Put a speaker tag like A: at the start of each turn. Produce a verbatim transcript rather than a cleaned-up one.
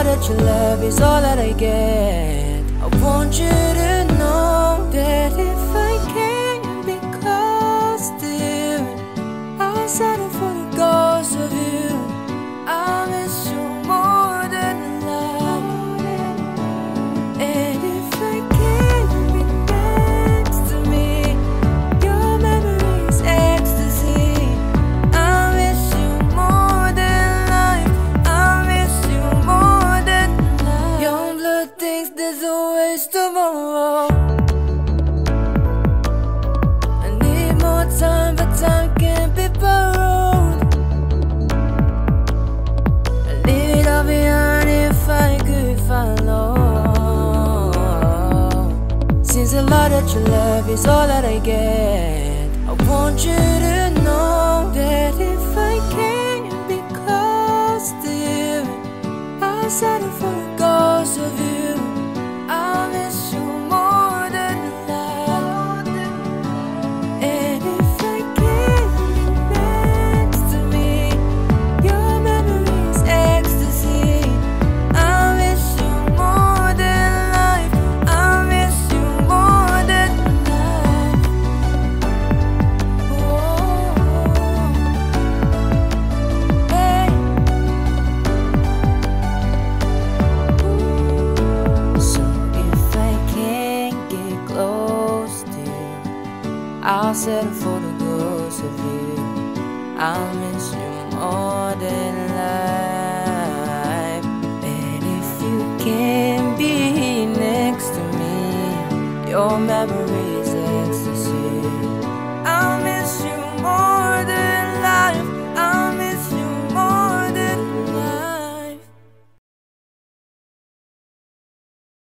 A: that your love is all that I get. I want you to know that if I can't be close to you, I'll settle for the ghost of you. I miss you more than love. And if I can't be next to me, your memory is ecstasy. I miss you more than life. I miss you more than life. Young blood thinks there's always tomorrow. I need more time, but time can't be borrowed. I'd leave it all behind if I could follow. Since the law that your love is all that I get, I want you to know that if I can't be close to you, I'll settle for the ghost of you. I miss you more than life. And if I can't be next to me, your memory is ecstasy. I miss you more than life. I miss you more than life. Oh, hey. So if I can't get close to you, I'll settle for the ghost of you. I'll miss you more than life. And if you can't be next to me, your memory